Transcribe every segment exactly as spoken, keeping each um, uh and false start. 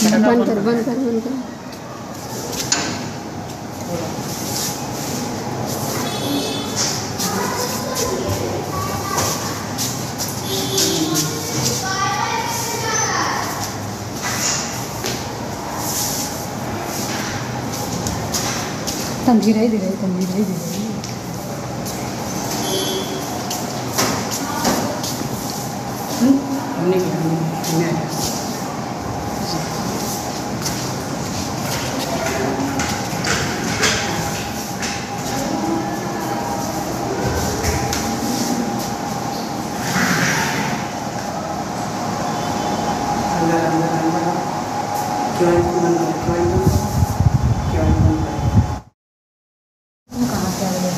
बंद कर बंद कर बंद कर। तम धीरे धीरे तम धीरे धीरे हमने हमने अंदर अंदर अंदर क्यों बंद क्यों बंद क्यों बंद कहाँ से आ गए?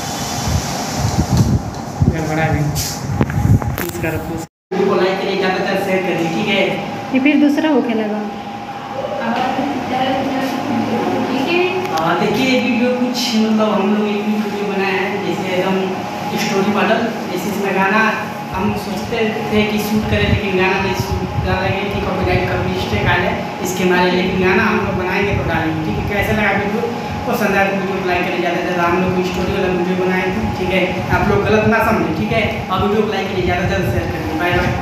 गड़बड़ा भी तीसरा रखो वीडियो को लाइक करिए, ज़्यादातर शेयर करिए, ठीक है। ये फिर दूसरा होके लगा। ठीक है। हाँ देखिए वीडियो कुछ मतलब हम लोग एक वीडियो बनाए हैं जैसे एकदम स्टोरी मॉडल, जैसे इसमें गाना हम सोचते थे कि शूट करें लेकिन गाना नहीं शूट डालेंगे कि कॉपीराइट का मिस्टेक आ जाए इसके मारे, लेकिन गाना हम लोग बनाएंगे तो डालेंगे, ठीक है। कैसा लगा वीडियो पसंद आया तो वीडियो को लाइक करिए, ज़्यादा से ज़्यादा हम लोग स्टोरी वाला वीडियो बनाए थे, ठीक है। आप लोग गलत ना समझें, ठीक है। और वीडियो को लाइक करिए, ज़्यादा से ज़्यादा शेयर करिए। Bye bye.